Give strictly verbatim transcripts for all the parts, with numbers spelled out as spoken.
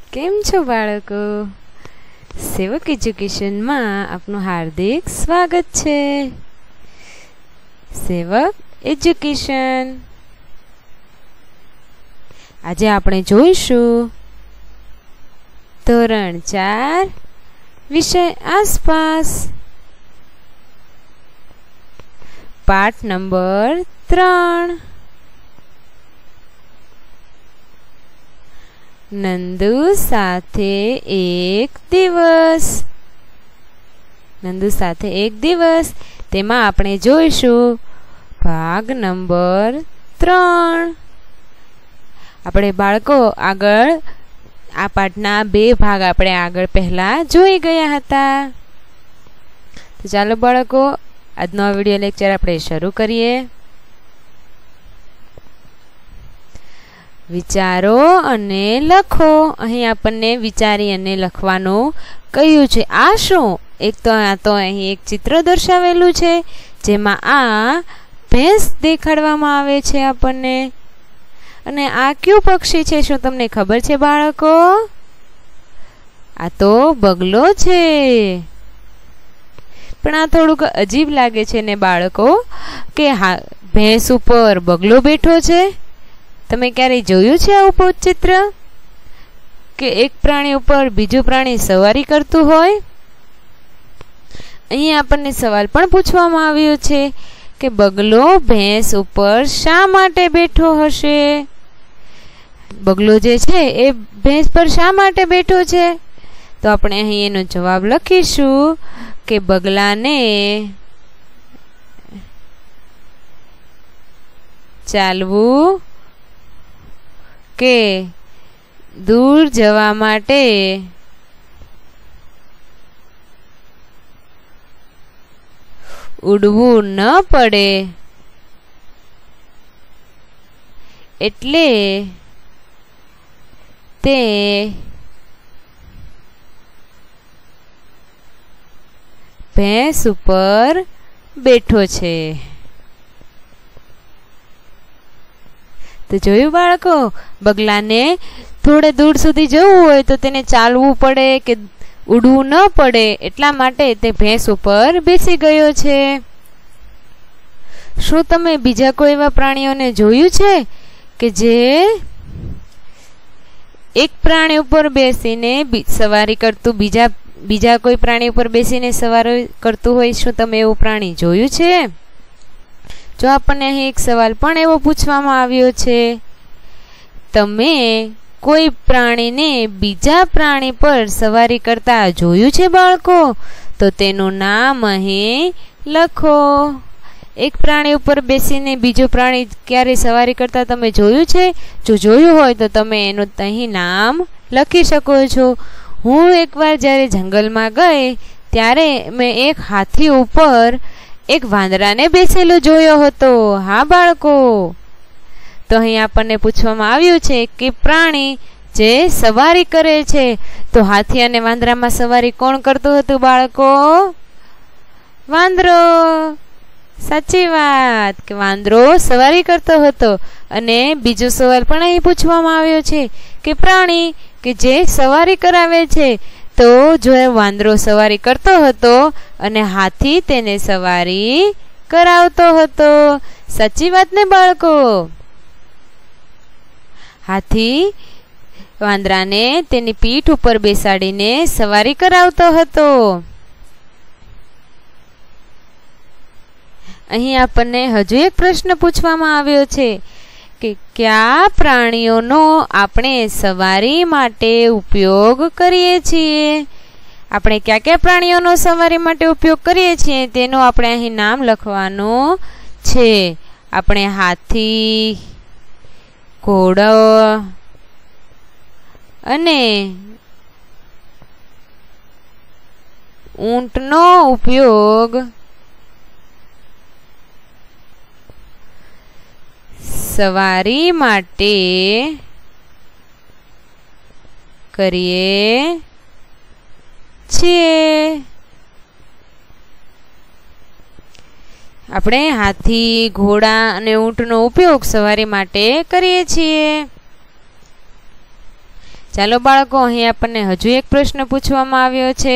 કેમ છો બાળકો? સેવક એજ્યુકેશનમાં આપનું હાર્દિક સ્વાગત છે. સેવક એજ્યુકેશન. આજે આપણે જોઈશું ધોરણ ચાર વિષય આસપાસ પાઠ નંબર ત્રણ. નંદુ સાથે એક દિવસ. નંદુ સાથે એક દિવસ તેમાં આપણે જોઈશું ભાગ નંબર ત્રણ. આપણે બાળકો આગળ આ પાઠના બે ભાગ આપણે આગળ પહેલા જોઈ ગયા હતા. તો ચાલો બાળકો આજનો આ વિડીયો લેક્ચર આપણે શરૂ કરીએ. વિચારો અને લખો. અહીં આપણને વિચારી અને લખવાનું કહ્યું છે. આ શું? એક તો આ તો અહીં એક ચિત્ર દર્શાવેલું છે જેમાં આ ભેંસ દેખાડવામાં આવે છે આપણને. અને આ કયું પક્ષી છે? શું તમને ખબર છે બાળકો? આ તો બગલો છે. પણ આ થોડુંક અજીબ લાગે છે ને બાળકો કે હા ભેંસ ઉપર બગલો બેઠો છે. તમે ક્યારેય જોયું છે આવું ચિત્ર કે એક પ્રાણી ઉપર બીજું પ્રાણી સવારી કરતું હોય? અહીં આપણને સવાલ પણ પૂછવામાં આવ્યો છે કે બગલો ભેંસ ઉપર શા માટે બેઠો હશે? બગલો જે છે એ ભેંસ પર શા માટે બેઠો છે? તો આપણે અહીં એનો જવાબ લખીશું કે બગલાને ચાલવું કે દૂર જવા માટે ઉડવું ન પડે એટલે તે ભેંસ ઉપર બેઠો છે. તો જોયું બાળકો, બગલાને થોડે દૂર સુધી જવું હોય તો તેને ચાલવું પડે કે ઉડવું ન પડે એટલા માટે તે ભેંસ ઉપર બેસી ગયો છે. શું તમે બીજા કોઈ એવા પ્રાણીઓને જોયું છે કે જે એક પ્રાણી ઉપર બેસીને સવારી કરતું બીજા બીજા કોઈ પ્રાણી ઉપર બેસીને સવારી કરતું હોય? શું તમે એવું પ્રાણી જોયું છે? જો આપણને અહીં એક સવાલ પણ એવો પૂછવામાં આવ્યો છે, તમે કોઈ પ્રાણીને બીજા પ્રાણી પર સવારી કરતા જોયું છે બાળકો? તો તેનું નામ અહીં લખો. એક પ્રાણી ઉપર બેસીને બીજું પ્રાણી ક્યારે સવારી કરતા તમે જોયું છે? જો જોયું હોય તો તમે એનું અહીં નામ લખી શકો છો. હું એકવાર જ્યારે જંગલમાં ગઈ ત્યારે મેં એક હાથી ઉપર એક વાંદરાને બેસેલો જોયો હતો. હા બાળકો, તો અહીં આપણને પૂછવામાં આવ્યું છે કે પ્રાણી જે સવારી કરે છે, તો હાથી અને વાંદરામાં સવારી કોણ કરતું હતું બાળકો? વાંદરો. સાચી વાત કે વાંદરો સવારી કરતો હતો. અને બીજો સવાલ પણ અહીં પૂછવામાં આવ્યો છે કે પ્રાણી કે જે સવારી કરાવે છે, તો જો વાંદરો સવારી કરતો હતો અને હાથી તેને સવારી કરાવતો હતો. સાચી વાત ને બાળકો? હાથી વાંદરાને તેની પીઠ ઉપર બેસાડીને સવારી કરાવતો હતો. અહીં આપણને હજુ એક પ્રશ્ન પૂછવામાં આવ્યો છે કે કયા પ્રાણીઓનો આપણે સવારી માટે ઉપયોગ કરીએ છીએ? આપણે કયા કયા પ્રાણીઓનો સવારી માટે ઉપયોગ કરીએ છીએ તેનું આપણે અહીં નામ લખવાનું છે. આપણે હાથી, ઘોડો અને ઊંટનો ઉપયોગ સવારી માટે કરીએ છીએ. આપણે હાથી, ઘોડા અને ઊંટનો ઉપયોગ સવારી માટે કરીએ છીએ. ચાલો બાળકો, અહીં આપણને હજુ એક પ્રશ્ન પૂછવામાં આવ્યો છે.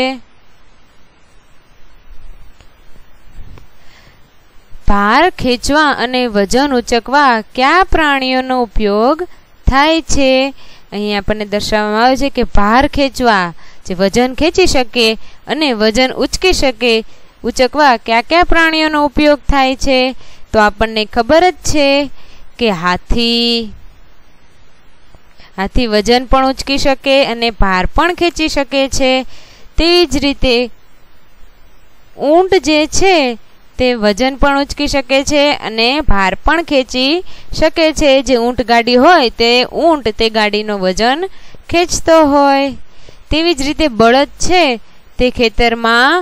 ભાર ખેંચવા અને વજન ઉચકવા કયા પ્રાણીઓનો ઉપયોગ થાય છે? અહીં આપણને દર્શાવવામાં આવે છે કે ભાર ખેંચવા, જે વજન ખેંચી શકે અને વજન ઉચકી શકે, ઉચકવા કયા કયા પ્રાણીઓનો ઉપયોગ થાય છે? તો આપણને ખબર જ છે કે હાથી હાથી વજન પણ ઉચકી શકે અને ભાર પણ ખેંચી શકે છે. તેવી જ રીતે ઊંટ જે છે તે વજન પણ ઉચકી શકે છે અને ભાર પણ ખેંચી શકે છે. જે ઊંટ ગાડી હોય તે ઊંટ તે ગાડીનો વજન ખેંચતો હોય. તેવી જ રીતે બળદ છે તે ખેતરમાં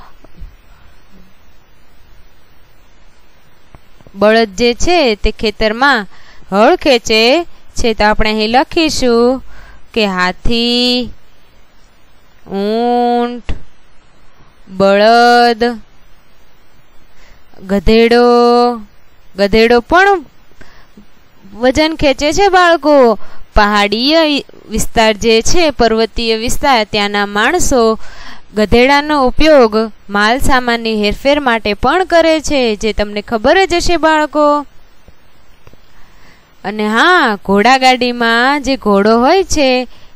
બળદ જે છે તે ખેતરમાં હળ ખેંચે છે. તો આપણે અહીં લખીશું કે હાથી, ઊંટ, બળદ, ગધેડો ગધેડો પણ વજન ખેંચે છે બાળકો. પહાડીય વિસ્તાર જે છે, પર્વતીય વિસ્તાર, ત્યાંના માણસો ગધેડાનો ઉપયોગ માલ સામાનની હેરફેર માટે પણ કરે છે, જે તમને ખબર જ હશે બાળકો. અને હા, ઘોડાગાડીમાં જે ઘોડો હોય છે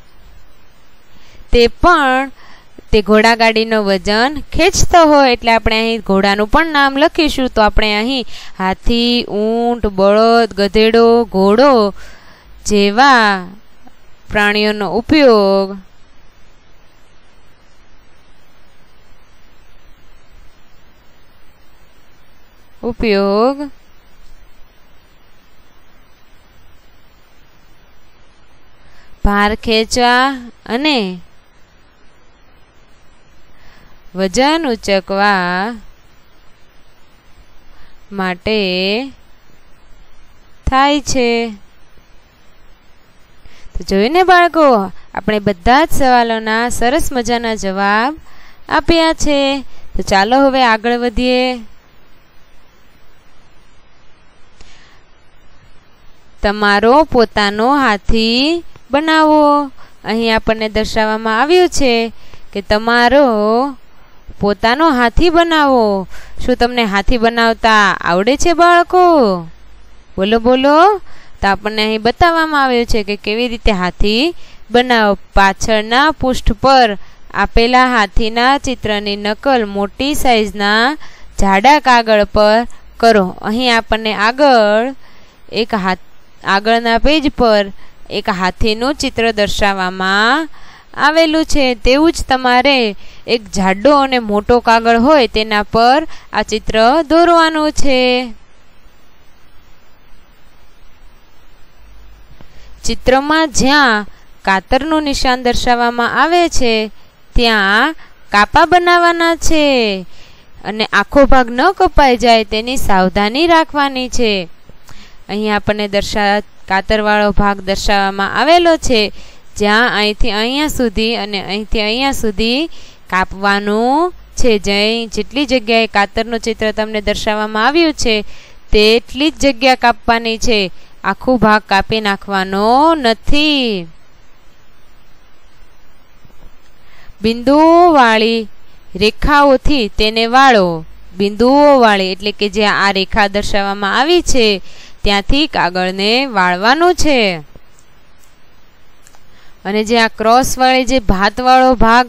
તે પણ તે ઘોડાગાડીનો વજન ખેંચતો હોય, એટલે આપણે અહીં ઘોડાનું પણ નામ લખીશું. તો આપણે અહીં હાથી, ઊંટ, બળદ, ગધેડો, ઘોડો જેવા પ્રાણીઓનો ઉપયોગ ઉપયોગ ભાર ખેંચવા અને વજન ઉચકવા માટે થાય છે. તો જોયું ને બાળકો, આપણે બધા જ સવાલોના સરસ મજાના જવાબ આપ્યા છે. તો ચાલો હવે આગળ વધીએ. તમારો પોતાનો હાથી બનાવો. અહીં આપણને દર્શાવવામાં આવ્યું છે કે તમારો પોતાનો હાથી બનાવો. શું તમને હાથી બનાવતા આવડે છે બાળકો? બોલો બોલો. તો આપણને અહીં બતાવવામાં આવ્યું છે કે કેવી રીતે હાથી બનાવો. પાછળના પૃષ્ઠ પર આપેલા હાથીના ચિત્રની નકલ મોટી સાઈઝના જાડા કાગળ પર કરો. અહીં આપણને આગળ એક હાથ આગળના પેજ પર એક હાથીનું ચિત્ર દર્શાવવામાં આવેલું છે. તેવું જ તમારે એક જાડો અને મોટો કાગળ હોય તેના પર આ ચિત્ર દોરવાનું છે. ચિત્રમાં જ્યાં કાતરનું નિશાન દર્શાવવામાં આવે છે ત્યાં કાપા બનાવવાના છે અને આખો ભાગ ન કપાઈ જાય તેની સાવધાની રાખવાની છે. અહીં આપણને દર્શા કાતરવાળો ભાગ દર્શાવવામાં આવેલો છે, જ્યાં અહીંથી અહીંયા સુધી અને અહીંથી અહીંયા સુધી કાપવાનું છે. જ્યાં જેટલી જગ્યાએ કાતરનું ચિત્ર તમને દર્શાવવામાં આવ્યું છે તેટલી જ જગ્યા કાપવાની છે. આખો ભાગ કાપી નાખવાનો નથી. બિંદુઓ વાળી રેખાઓથી તેને વાળો. બિંદુઓ વાળી એટલે કે જે આ રેખા દર્શાવવામાં આવી છે ત્યાંથી કાગળને વાળવાનું છે. અને જે આ ક્રોસ વાળી જે ભાત વાળો ભાગ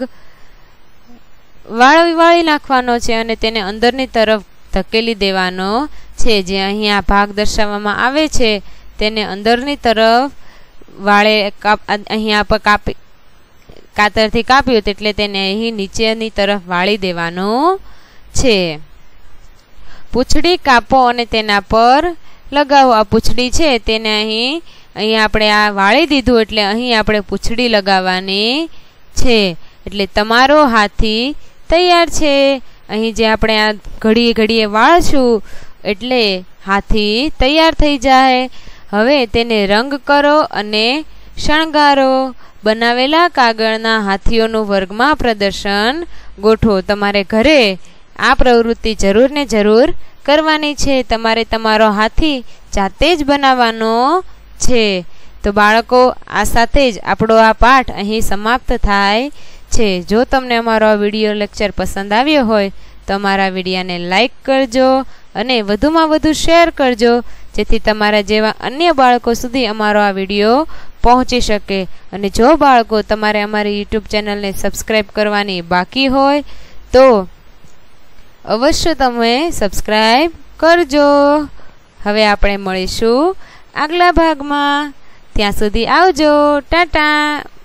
વાળી વાળી નાખવાનો છે અને તેને અંદરની તરફ ધકેલી દેવાનો છે. જે અહીં આ ભાગ દર્શાવવામાં આવે છે તેને અંદરની તરફ વાળે અહીંયા પર કાપી કાતરથી કાપ્યું એટલે તેને અહીં નીચેની તરફ વાળી દેવાનું છે. પૂંછડી કાપો અને તેના પર લગાવો. આ પૂંછડી છે તેને અહીં અહીં આપણે આ વાળી દીધું એટલે અહીં આપણે પૂંછડી લગાવવાની છે. એટલે તમારો હાથી તૈયાર છે. અહીં જે આપણે આ ઘડીએ ઘડીએ વાળશું એટલે હાથી તૈયાર થઈ જાય. હવે તેને રંગ કરો અને શણગારો. બનાવેલા કાગળના હાથીઓનું વર્ગમાં પ્રદર્શન ગોઠવો. તમારે ઘરે આ પ્રવૃત્તિ જરૂર ને જરૂર કરવાની છે. તમારે તમારો હાથી જાતે જ બનાવવાનો છે. તો બાળકો, આ સાથે જ આપણો આ પાઠ અહીં સમાપ્ત થાય છે. જો તમને અમારો આ વિડીયો લેક્ચર પસંદ આવ્યો હોય તો અમારા વિડીયાને લાઈક કરજો અને વધુમાં વધુ શેર કરજો, જેથી તમારા જેવા અન્ય બાળકો સુધી અમારો આ વિડીયો પહોંચી શકે. અને જો બાળકો તમારે અમારી યુટ્યુબ ચેનલને સબસ્ક્રાઈબ કરવાની બાકી હોય તો અવશ્ય તમે સબસ્ક્રાઈબ કરજો. હવે આપણે મળીશું આગલા ભાગમાં. ત્યાં સુધી આવજો. ટાટા.